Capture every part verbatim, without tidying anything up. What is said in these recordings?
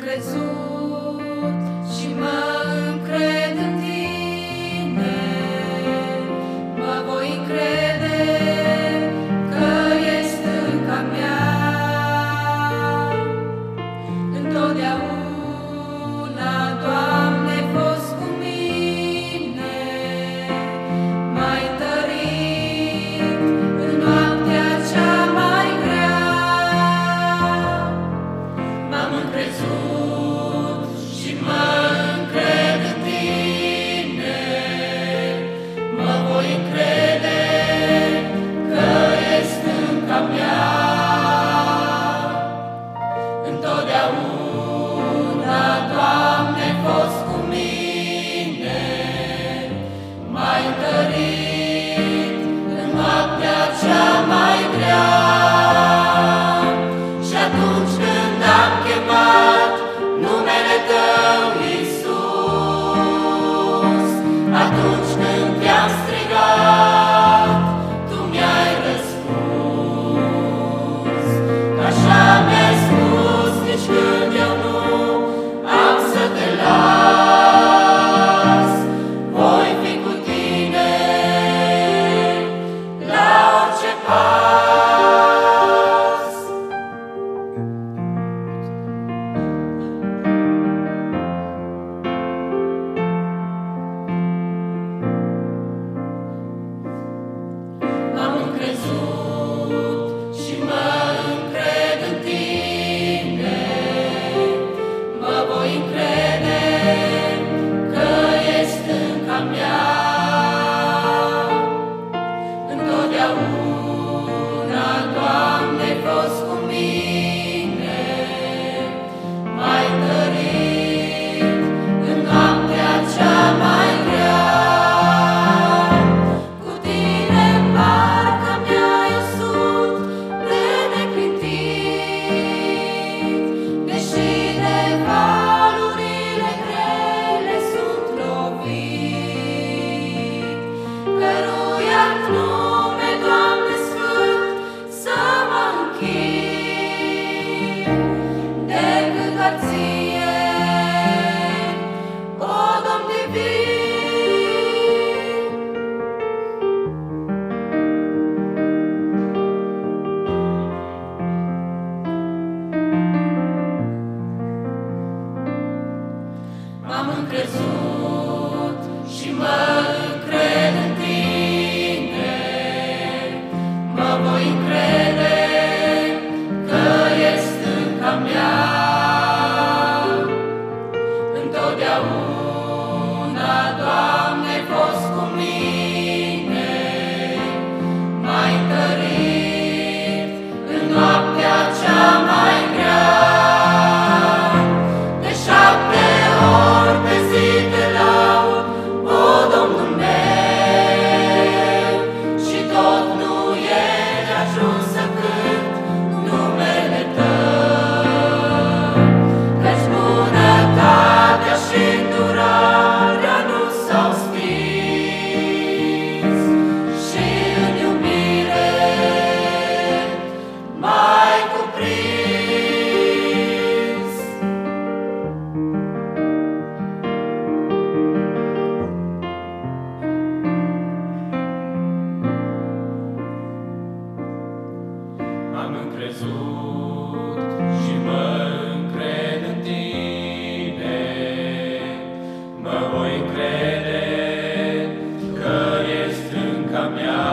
crezut și mă încred în tine, mă voi încrede că ești stânca mea. Întotdeauna, Doamne, ai fost cu mine, m-ai întărit în noaptea cea mai grea. M-am încrezut și mă încred în tine, mă voi încrede că ești stânca mea. Întotdeauna, Doamne, ai fost cu mine, m-ai întărit în noaptea cea mai grea. Și atunci când am chemat numele Tău, Iisus, atunci când te-am strigat, Tu mi-ai răspuns. Așa mi-ai spus, nici când eu nu am să te las, voi fi cu tine la orice pas. M-am încrezut și mă încred în tine, mă voi încrede că ești stânca mea. Întotdeauna, Doamne, ai fost cu mine, m-ai întărit în noaptea cea mai grea. Cu tine parcă mi-ai usut pe neclintit, deși de valurile grele sunt lovit. Căruia-t nume, Doamne Sfânt, să mă închin, decât doar Ție, o Domn divin. M-am încrezut și mă încred în tine, mă voi încrede că ești stânca mea. Întotdeauna, Doamne, ai fost cu mine, m-ai întărit în noaptea cea mai grea. De șapte ori pe zi te laud, o Domnul meu, și tot nu e de ajuns să cânt numele Tău, căci bunătatea și îndurarea nu s-au stins și în iubire m-ai cuprins. M-am încrezut și mă încred în tine, mă voi încrede că ești stânca mea.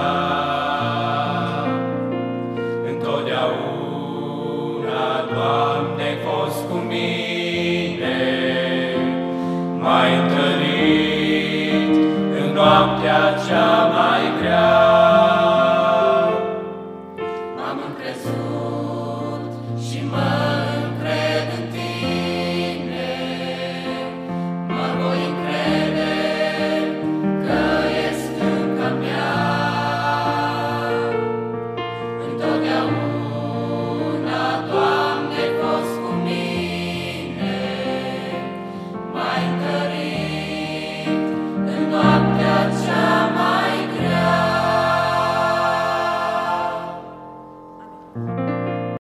Întotdeauna, Doamne, ai fost cu mine, m-ai întărit în noaptea cea mai grea. M-am încrezut și mă